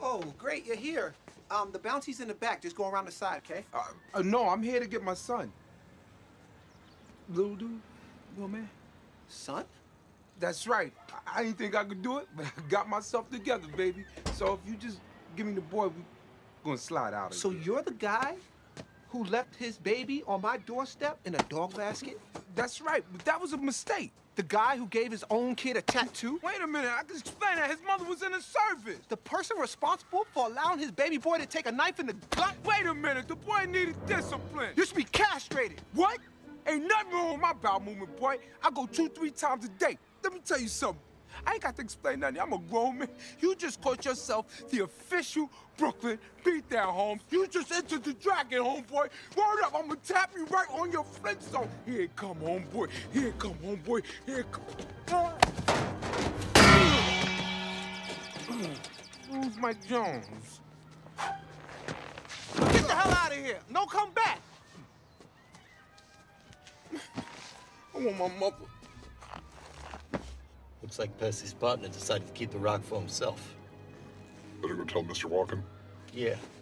Oh, great, you're here. The bounty's in the back. Just go around the side, okay? No, I'm here to get my son. Little dude, little man. Son? That's right. I didn't think I could do it, but I got myself together, baby. So if you just give me the boy, we're gonna slide out of So here. you're the guy who left his baby on my doorstep in a dog basket? That's right, but that was a mistake. The guy who gave his own kid a tattoo? Wait a minute, I can explain that. His mother was in the service. The person responsible for allowing his baby boy to take a knife in the gut? Wait a minute, the boy needed discipline. You should be castrated. What? Ain't nothing wrong with my bowel movement, boy. I go 2-3 times a day. Let me tell you something. I ain't got to explain nothing. I'm a grown man. You just caught yourself the official Brooklyn beatdown, Holmes. You just entered the dragon, homeboy. Word up, I'm gonna tap you right on your Flintstone. Here it come, homeboy. Here it come, homeboy. Here it come. Who's Mike Jones? Get the hell out of here. No, come back. I want my mother. Looks like Percy's partner decided to keep the rock for himself. Better go tell Mr. Walken. Yeah.